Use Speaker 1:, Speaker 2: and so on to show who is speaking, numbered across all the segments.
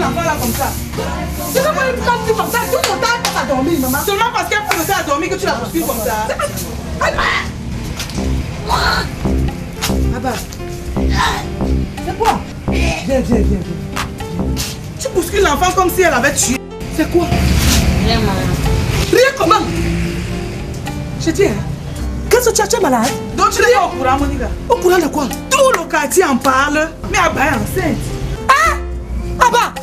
Speaker 1: l'enfant là comme ça? C'est pas quand tu comme ça, tout ton temps pour dormir, maman. Seulement parce qu'elle prend le temps à dormir que tu la poursuis comme ça. Abba. C'est quoi? Viens. Tu bouscules l'enfant comme si elle avait tué. C'est quoi?
Speaker 2: Rien, maman.
Speaker 1: Rien comment? Je dis, hein? Qu'est-ce que tu es malade? Donc tu n'es pas au courant, Monica? Au courant de quoi? Tout le quartier en parle, mais Abba est enceinte. Ah! Abba!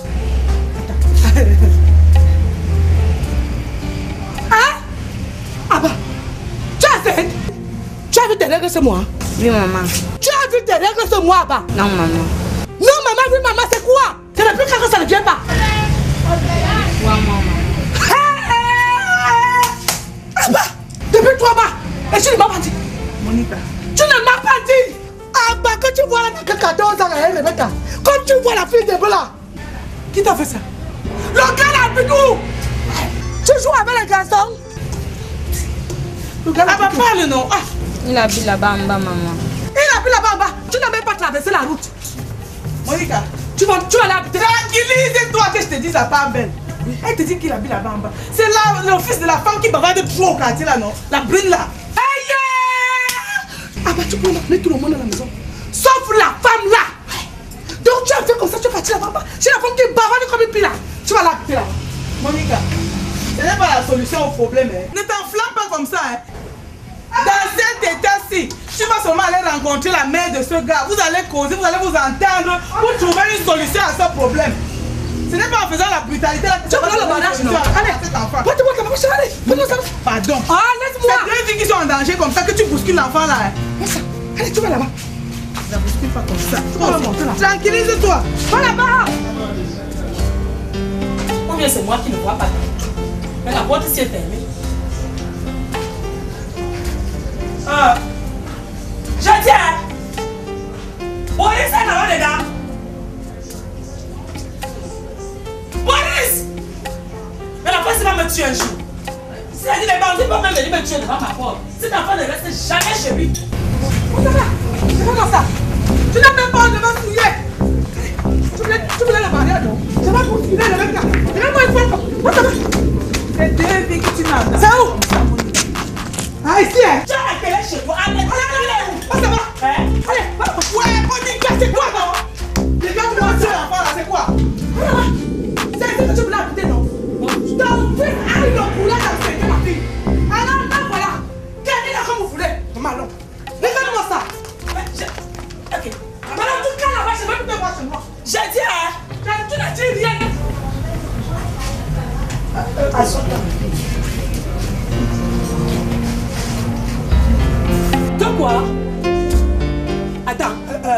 Speaker 1: Hein? Abba! Tu es enceinte? Tu as vu tes règles ce mois?
Speaker 2: Oui, maman.
Speaker 1: Tu as vu tes règles ce mois, Abba?
Speaker 2: Non, maman.
Speaker 1: Non, maman, oui, maman, c'est quoi? C'est le plus clair que ça ne vient pas.
Speaker 2: Ouais, maman.
Speaker 1: Abba! Depuis toi, Abba! Et tu ne m'as pas dit. Monica. Tu ne m'as pas dit. Abba, quand tu vois la fille de 14 ans, Rebecca, quand tu vois la fille de Bola, qui t'a fait ça? Le gars là, Bidou! Tu joues avec les garçons? Le gars là, Abba, parle non. Ah.
Speaker 2: Il habite là-bas en bas, maman.
Speaker 1: Il habite là-bas en bas. Tu n'as même pas traversé la route. Monica, tu vas l'habiter. Tranquillise-toi que je te dis, ça part belle. Elle te dit qu'il habite là-bas en bas. C'est là le fils de la femme qui bavarde trop au quartier là, non? La brune là. Aïe! Ah bah tu peux mettre tout le monde à la maison. Sauf la femme là. Donc tu as fait comme ça, tu es parti là-bas. C'est la femme qui bavarde comme une pile là. Tu vas l'habiter là. Monica, ce n'est pas la solution au problème. Hein. Ne t'enflamme pas comme ça. Hein. Dans cet état-ci, tu vas seulement aller rencontrer la mère de ce gars. Vous allez causer, vous allez vous entendre pour trouver une solution à ce problème. Ce n'est pas en faisant la brutalité là que tu vas le mariage, non? Allez, cet enfant. Allez, pardon. Ah, laisse-moi. C'est deux filles qui sont en danger comme ça que tu bouscules l'enfant là. Hein. Allez, tu vas là-bas. Ne la bouscule pas comme ça. Tu vas le monter là. Tranquillise-toi. Va là-bas.
Speaker 3: Ou bien c'est moi qui ne vois pas. Mais la porte s'y est fermée. Je tiens. Boris est là-bas dedans. Boris! Mais la police va me tuer un jour. Si elle dit les bandits peuvent même venir me tuer devant ma porte. Cet enfant ne reste jamais chez lui.
Speaker 1: C'est comment ça? Tu n'as même pas de me fouiller. Tu voulais le mariage, non? Je vais bousculer le mec là. Regarde-moi une fois. C'est deux filles que tu n'as. C'est où? Ah, ici, hein?
Speaker 3: Tu as la télé chez toi. Allez, allez.
Speaker 1: Oh, ça va?
Speaker 3: Hein?
Speaker 1: Allez, ouais, Monica, c'est quoi, non? Les gars, tu vas tuer l'enfant là, c'est quoi? C'est ce que tu voulais habiter, non? Ton fils a eu le courage d'enseigner ma fille. Alors, voilà. Gardez-la comme vous voulez. Maman, non. Regarde-moi ça.
Speaker 3: Ok.
Speaker 1: Madame, tout cas là-bas, je vais plus te voir chez moi.
Speaker 3: J'ai dit, hein?
Speaker 1: Tu n'as dit rien.
Speaker 3: De quoi? Attends,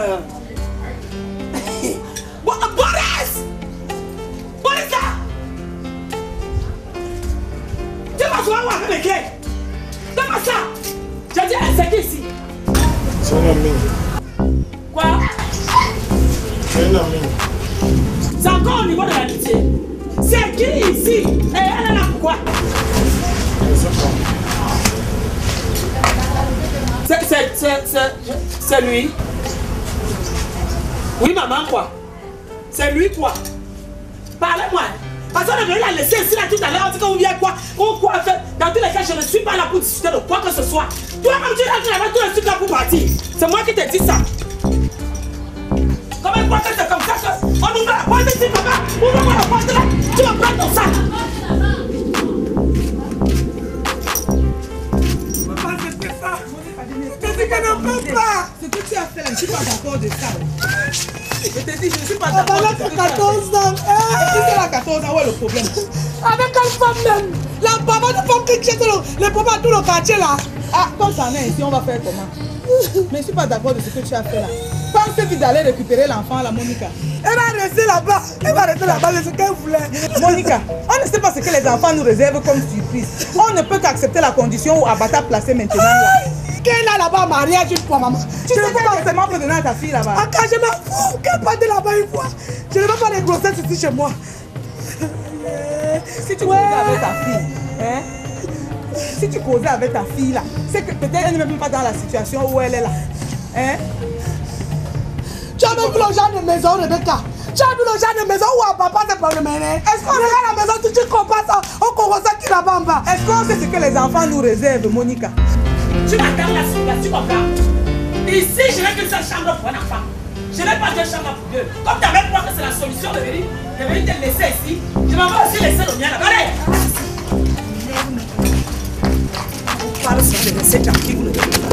Speaker 3: Boris! Boris là! Tu vas voir où avec les clés? Donne-moi ça! J'ai dit, c'est qui ici?
Speaker 4: C'est un ami.
Speaker 3: Quoi?
Speaker 4: C'est un ami.
Speaker 3: C'est encore au niveau de l'amitié. C'est qui ici? Et elle est là pourquoi?
Speaker 4: Je ne sais pas.
Speaker 3: C'est lui. Oui, maman, quoi? C'est lui, quoi? Parlez-moi. Parce qu'on devrait la laisser ici, là, tout à l'heure. On dit qu'on vient quoi? Ou quoi faire? Dans tous les cas, je ne suis pas là pour discuter de quoi que ce soit. Toi, comme tu rentres là-bas, tout le truc là pour partir. C'est moi qui t'ai dit ça. Comment quoi que c'est comme ça que on ouvre la porte ici, papa? Ouvre-moi la porte là. Tu vas prendre ton sac.
Speaker 1: Ce que tu as fait là, je ne suis pas d'accord de ça. Je te dis, je ne suis pas d'accord. Elle a 14 ans. Et si elle a 14 ans, où est le problème? Avec quelle femme même? La maman de femme qui tient les papas tout le quartier là. Ah, comme ça en est ici, on va faire comment? Mais je ne suis pas d'accord de ce que tu as fait là. Pense que d'aller récupérer l'enfant là, Monica. Elle va rester là-bas. Elle va rester là-bas, c'est ce qu'elle voulait. Monica, on ne sait pas ce que les enfants nous réservent comme surprise. On ne peut qu'accepter la condition où Abata placé maintenant là. Qu'elle a là-bas mariage une fois, maman. Tu sais pas forcément pour donner à ta fille là-bas. Ah, quand je m'en fous, qu'elle parte là-bas une fois. Je ne veux pas les grossesses ici chez moi. Si tu causais avec ta fille, hein? Si tu causais avec ta fille là, c'est que peut-être elle n'est même pas dans la situation où elle est là. Hein? Tu as même vu le genre de maison, Rebecca. Tu Tu as vu le genre de maison où à papa c'est pas le mener? Est-ce qu'on regarde la maison, tu comprends ça? On commence à qui là-bas en bas? Est-ce qu'on sait ce que les enfants nous réservent, Monica?
Speaker 3: Tu m'attends là, tu comprends? Ici, je n'ai qu'une seule chambre pour un enfant. Je n'ai pas deux chambres pour deux. Comme tu avais peur que c'est la solution de venir te laisser ici, je m'en vais aussi laisser le mien là. Allez! On parle sur de laisser tranquille, vous ne devez pas.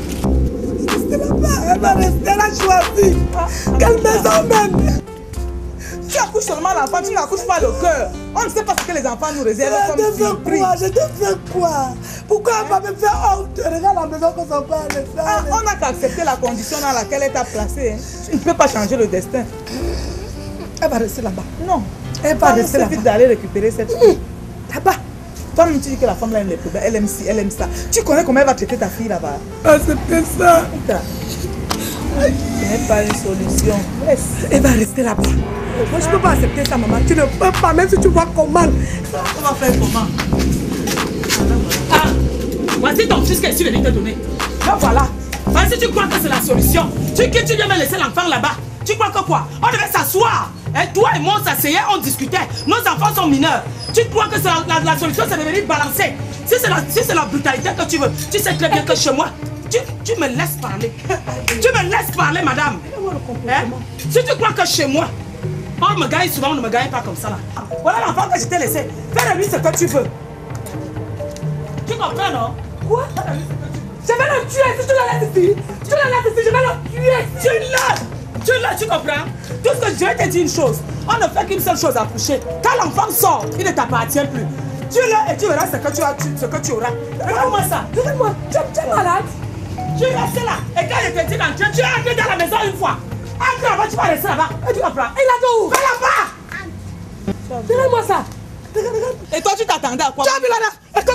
Speaker 1: Elle va rester là choisie. Quelle maison même? Tu accouches seulement l'enfant, tu n'accouches pas le cœur. On ne sait pas ce que les enfants nous réservent comme surprise.
Speaker 5: Je te fais quoi? Pourquoi elle va me faire honte? Regarde la maison que son père le fait.
Speaker 1: On n'a qu'à accepter la condition dans laquelle elle t'a placée. Tu ne peux pas changer le destin.
Speaker 5: Elle va rester là-bas.
Speaker 1: Non.
Speaker 5: Elle va rester là-bas.
Speaker 1: Vite d'aller récupérer cette fille. Là-bas. Toi-même, tu dis que la femme là aime les problèmes. Elle aime ci, elle aime ça. Tu connais comment elle va traiter ta fille là-bas?
Speaker 5: Acceptez ça.
Speaker 1: Ce n'est pas une solution.
Speaker 5: Elle va rester là-bas. Moi, je ne peux pas accepter ça, maman. Tu ne peux pas, même si tu vois comment.
Speaker 1: On va faire comment?
Speaker 3: Ah, voici ton fils qu'elle est venue te donner.
Speaker 1: Ben voilà.
Speaker 3: Si tu crois que c'est la solution, tu viens me laisser l'enfant là-bas. Tu crois que quoi? On devait s'asseoir. Toi et moi, on s'asseyait, on discutait. Nos enfants sont mineurs. Tu crois que la solution, c'est de venir balancer? Si c'est la brutalité que tu veux, tu sais très bien que chez moi, tu me laisses parler. Tu me laisses parler, madame. Si tu crois que chez moi, on me gagne souvent, on ne me gagne pas comme ça là. Voilà l'enfant que je t'ai laissé. Fais de lui ce que tu veux. Tu comprends, non?
Speaker 1: Quoi? Je vais le tuer si tu la laisses ici. Tu la laisses ici, je vais le tuer.
Speaker 3: Tu comprends? Tout ce que je vais te dire une chose. On ne fait qu'une seule chose à coucher. Quand l'enfant sort, il ne t'appartient plus. Tue-le et tu verras ce que tu auras. Regarde-moi ça.
Speaker 1: Regarde-moi, tu es malade.
Speaker 3: Tu restes là. Et quand je te dis d'entrer, tu es entré dans la maison une fois. Entre là-bas, tu vas rester là-bas. Et tu comprends?
Speaker 1: Il a tout.
Speaker 3: Va là-bas.
Speaker 1: Regarde-moi ça.
Speaker 3: Regarde. Et toi, tu t'attendais à quoi?
Speaker 1: Tu as vu là-bas?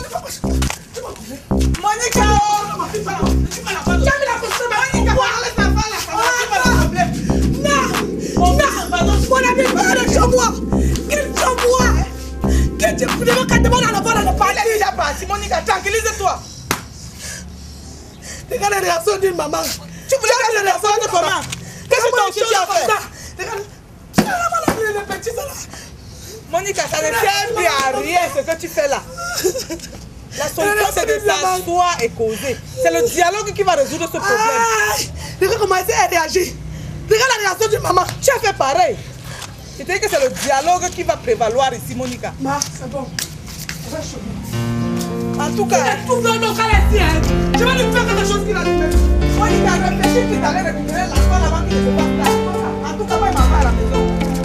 Speaker 1: Monica,
Speaker 3: Tu vas la construire. Monica, laisse la femme là.
Speaker 1: non, mon ami, parle sur moi. Qu'il sur moi. Que tu peux quand tu demandes à l'enfant de parler. Il est parti, Monica, tranquillise-toi.
Speaker 5: Regarde la réaction d'une maman.
Speaker 1: Tu voulais faire la réaction de comment? Qu'est-ce que tu as fait?
Speaker 5: Regarde, tu as le petit ça là.
Speaker 1: Monica, ça ne sert plus à rien ce que tu fais là. La solution c'est de s'asseoir et causer. C'est le dialogue qui va résoudre ce problème.
Speaker 5: Regarde comment elle réagit. Regarde la réaction d'une maman.
Speaker 1: Tu as fait pareil. Je te dis que c'est le dialogue qui va prévaloir ici, Monica.
Speaker 5: C'est bon.
Speaker 1: En tout cas,
Speaker 5: tout le monde va laisser. Je vais lui faire quelque chose qui va lui faire.
Speaker 1: Monica, réfléchis qu'il t'allait récupérer l'enfant avant qu'il ne se passe là. En tout cas, moi, il m'a pas à la maison.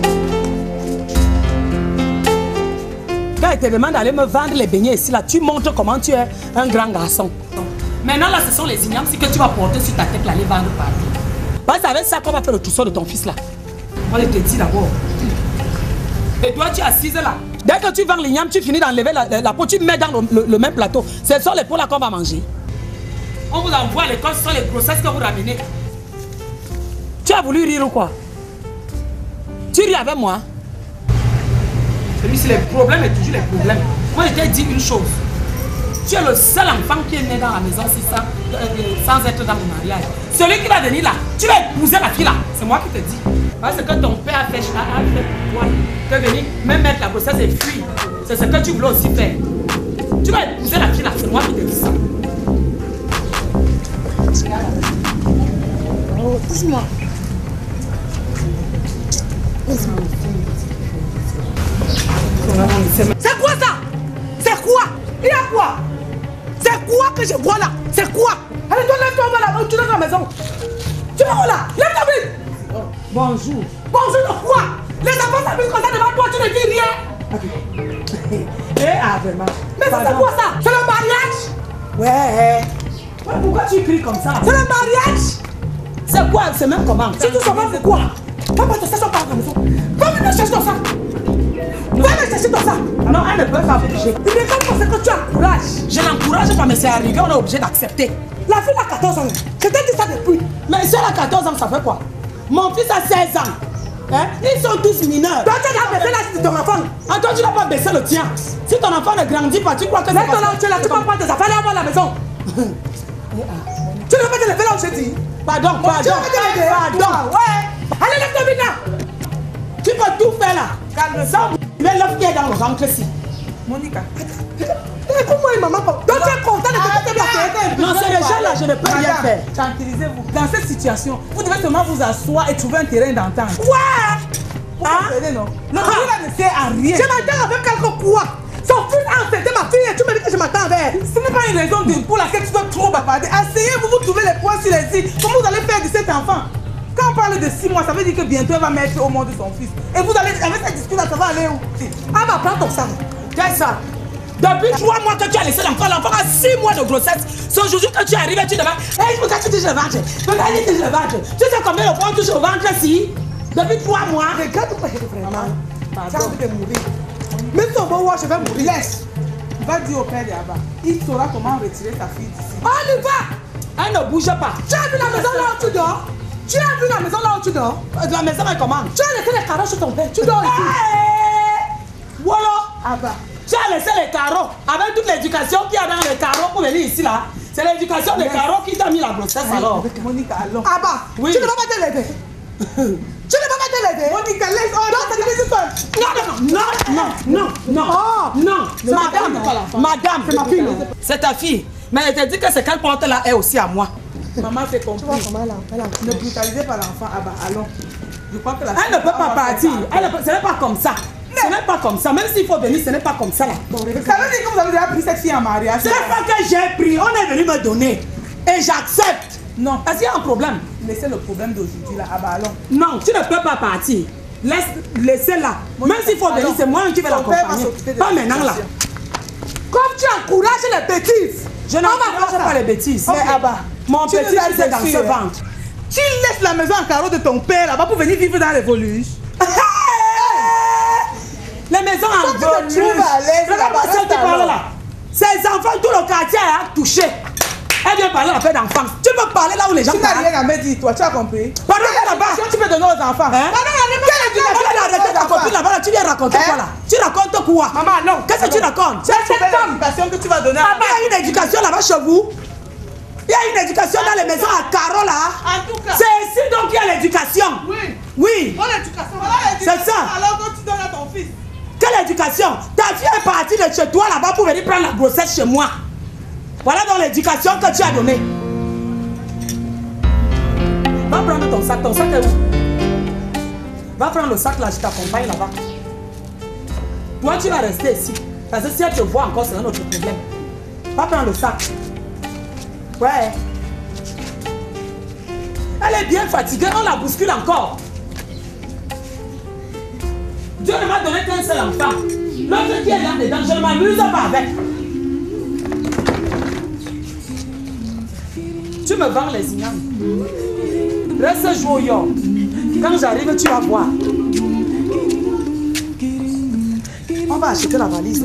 Speaker 3: Quand elle te demande d'aller me vendre les beignets ici, là, tu montres comment tu es un grand garçon. Maintenant, là, ce sont les ignames que tu vas porter sur ta tête, là, les vendre partout. Parce que c'est avec ça qu'on va faire le trousseau de ton fils, là. On le te dit d'abord. Et toi, tu es assise là. Dès que tu vends l'igname, tu finis d'enlever la peau, tu mets dans le même plateau. Ce sont les peaux là qu'on va manger. On vous envoie à l'école, ce sont les grossesses que vous ramenez. Tu as voulu rire ou quoi? Tu ris avec moi? Celui-ci, les problèmes et toujours les problèmes. Moi, je t'ai dit une chose. Tu es le seul enfant qui est né dans la maison sans être dans le mariage. Celui qui va venir là, tu vas épouser la fille là. C'est moi qui te dis. Parce que ton père a fait pour toi. Tu vas venir même mettre la grossesse et fuir. C'est ce que tu voulais aussi faire. Tu vas épouser la fille là. C'est moi qui te dis ça.
Speaker 2: Oh, dis-moi.
Speaker 1: C'est quoi ça? C'est quoi? Il y a quoi? C'est quoi que je vois là? C'est quoi? Allez, toi, lève-toi, on va là, tu es dans la maison. Tu vas où là? Lève-toi vite.
Speaker 3: Bonjour.
Speaker 1: Bonjour de quoi? Les enfants s'habillent comme ça devant toi, tu ne dis rien.
Speaker 3: Vraiment.
Speaker 1: Mais c'est quoi ça? C'est le mariage?
Speaker 3: Ouais. Pourquoi tu cries comme ça?
Speaker 1: C'est le mariage?
Speaker 3: C'est quoi? C'est même comment?
Speaker 1: Si tu savais c'est quoi? Papa te cherche pas à la maison. Comment tu cherches ton sac? Va me chercher ton sac.
Speaker 3: Non, elle ne peut pas bouger.
Speaker 1: Il est comme parce que tu as courage.
Speaker 3: Je l'encourage pas, mais c'est arrivé, on est obligé d'accepter.
Speaker 1: La fille a 14 ans. Je t'ai dit ça depuis.
Speaker 3: Mais si elle a 14 ans, ça fait quoi? Mon fils a 16 ans. Hein? Ils sont tous mineurs.
Speaker 1: Toi, tu as baissé l'âge de ton enfant.
Speaker 3: Ah, toi, tu n'as pas baissé le tien. Si ton enfant ne grandit pas, tu crois que c'est
Speaker 1: maintenant là où tu es là, tu peux prendre tes affaires à la maison. Tu ne veux pas te lever là où je dis.
Speaker 3: Pardon.
Speaker 1: Ouais. Allez, lève-toi vite là.
Speaker 3: Tu peux tout faire là.
Speaker 1: Calme-toi.
Speaker 3: Ça, mais l'œuf qui est dans le ventre ici.
Speaker 1: Monica.
Speaker 5: Comment est maman? Donc tu es content de te faire.
Speaker 3: Non, c'est déjà là, je ne peux rien faire.
Speaker 1: Tranquillisez-vous. Dans cette situation, vous devez seulement vous asseoir et trouver un terrain d'entente.
Speaker 5: Quoi?
Speaker 1: Vous comprenez, non? Le bruit là ne sert à rien.
Speaker 5: Je m'attends avec quelque quoi? Son fils a enfanté ma fille et tu me dis que je m'attends avec.
Speaker 1: Ce n'est pas une raison pour laquelle tu dois trop bavarder. Asseyez-vous, vous trouvez les points sur les i. Comment vous allez faire de cet enfant? Quand on parle de 6 mois, ça veut dire que bientôt elle va mettre au monde son fils. Et vous allez, avec cette discussion, ça va aller où?
Speaker 5: Ah bah prends ton sac.
Speaker 3: Qu'est-ce que ça? Depuis 3 mois que tu as laissé l'enfant, l'enfant a 6 mois de grossesse. C'est aujourd'hui que tu arrives et tu demandes, hey, je me cache, tu touches le ventre. Regarde, tu touches le ventre. Tu sais combien de fois on touche au ventre ici? Depuis 3 mois.
Speaker 5: Regarde-moi vraiment. J'ai envie de mourir. Même ton beau je vais mourir.
Speaker 1: Laisse. Va dire au père de là-bas. Il saura comment retirer ta fille d'ici.
Speaker 5: On y va.
Speaker 3: Elle ne bouge pas.
Speaker 5: Tu as vu la maison là où tu dors? Tu as vu la maison là où tu dors?
Speaker 3: La maison est comment?
Speaker 5: Tu as laissé les carreaux sur ton père. Tu dors ici.
Speaker 3: Voilà.
Speaker 1: Abba.
Speaker 3: Tu as laissé les carreaux avec toute l'éducation qu'il y a dans les carreaux pour venir ici là. C'est l'éducation des carreaux qui t'a mis la grossesse alors.
Speaker 1: Monica, allons.
Speaker 5: Ah bah,
Speaker 3: Oui.
Speaker 5: tu ne vas pas te lever. Tu ne vas pas te lever.
Speaker 1: Monica, laisse. Oh, non, c'est
Speaker 3: Non. Non,
Speaker 5: c'est
Speaker 3: madame, madame,
Speaker 5: C'est ma fille, non?
Speaker 3: c'est ta fille. Mais elle t'a dit que ce qu'elle porte là est aussi à moi.
Speaker 1: Maman, c'est compris.
Speaker 5: Tu vois comment elle a
Speaker 1: Ne brutalisez pas l'enfant. Abba, allons. Je crois que la
Speaker 3: Elle ne peut pas partir. Ce n'est pas comme ça. Ce n'est pas comme ça. Même s'il faut venir, ce n'est pas comme ça là.
Speaker 1: Ça veut dire que vous avez déjà pris cette fille en mariage.
Speaker 3: C'est pas que j'ai pris. On est venu me donner. Et j'accepte.
Speaker 1: Non.
Speaker 3: Est-ce qu'il y a un problème?
Speaker 1: Laissez le problème d'aujourd'hui là. Abba, allons.
Speaker 3: Non, tu ne peux pas partir. Laissez-la. Même s'il faut venir, c'est moi qui vais
Speaker 1: Son père va
Speaker 3: l'accompagner.
Speaker 1: s'occuper de
Speaker 3: Pas
Speaker 1: la
Speaker 3: maintenant là.
Speaker 1: situation.
Speaker 5: Comme tu encourages les bêtises.
Speaker 3: Je n'encourage pas les bêtises.
Speaker 1: Mais Abba,
Speaker 3: Mon
Speaker 1: tu
Speaker 3: petit
Speaker 1: nous as
Speaker 3: fils est dans
Speaker 1: déçus,
Speaker 3: ce
Speaker 1: hein.
Speaker 3: ventre.
Speaker 1: Tu laisses la maison en carreau de ton père là-bas pour venir vivre dans les voluges.
Speaker 3: Les maisons en
Speaker 1: Toi, tu te trouves à l'aise
Speaker 3: regarde
Speaker 1: là-bas,
Speaker 3: celle qui
Speaker 1: reste
Speaker 3: parle
Speaker 1: alors.
Speaker 3: là. Ces enfants, tout le quartier a touché. Elle vient parler à la paix d'enfance. Tu peux parler là où les gens
Speaker 1: Tu n'as
Speaker 3: parlent.
Speaker 1: rien à me dire, toi, tu as compris?
Speaker 3: Pardon, là-bas.
Speaker 1: Quelle éducation tu peux donner aux enfants?
Speaker 3: Hein?
Speaker 1: Quelle éducation
Speaker 3: On a
Speaker 1: tu peux
Speaker 3: arrêté
Speaker 1: donner
Speaker 3: ta
Speaker 1: aux
Speaker 3: copine
Speaker 1: enfants?
Speaker 3: là-bas, là, tu viens raconter
Speaker 1: Hein?
Speaker 3: quoi là? Tu racontes quoi?
Speaker 1: Maman, non.
Speaker 3: Qu'est-ce que tu racontes?
Speaker 1: C'est cette éducation que tu vas donner à
Speaker 3: Ah, il y a une éducation là-bas chez vous. Il y a une éducation dans les maisons à carreaux là.
Speaker 1: En tout cas.
Speaker 3: C'est ici donc qu'il y a l'éducation.
Speaker 1: Oui.
Speaker 3: Oui.
Speaker 1: Voilà l'éducation. Voilà l'éducation.
Speaker 3: C'est ça.
Speaker 1: Alors que tu donnes à ton fils.
Speaker 3: Quelle éducation? Ta fille est partie de chez toi là-bas pour venir prendre la grossesse chez moi. Voilà donc l'éducation que tu as donnée. Va prendre ton sac est où? Va prendre le sac là, je t'accompagne là-bas. Toi tu vas rester ici. Parce que si elle te voit encore, c'est un autre problème. Va prendre le sac. Ouais. Elle est bien fatiguée, on la bouscule encore. Dieu ne m'a donné qu'un seul enfant. L'autre qui est là dedans, je ne m'amuse pas avec. Tu me vends les ignames. Reste jouer au yo. Quand j'arrive, tu vas voir. On va acheter la valise.